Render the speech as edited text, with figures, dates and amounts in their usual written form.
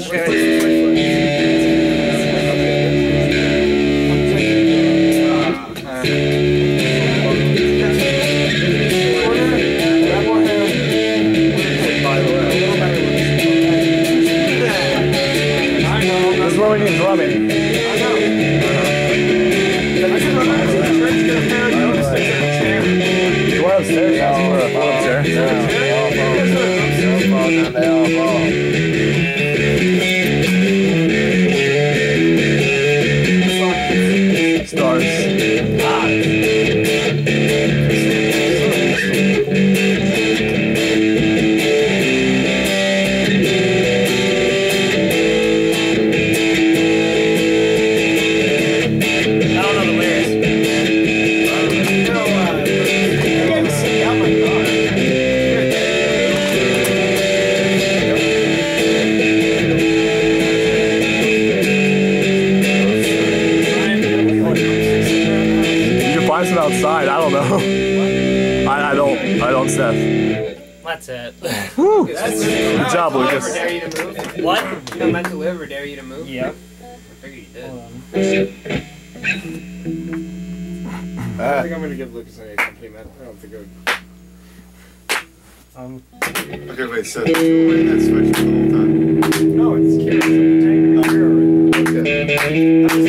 Outside, I don't know. I don't, Seth. That's it. Woo! Good job, Lucas. Dare you to move? What? You know, meant to live or dare you to move? Yep. I figured you did. I think I'm gonna give Lucas a compliment. I don't think I would. Okay, wait, Seth, you're wearing that sweatshirt the whole time? No, it's cute. I'm taking a picture already. Okay.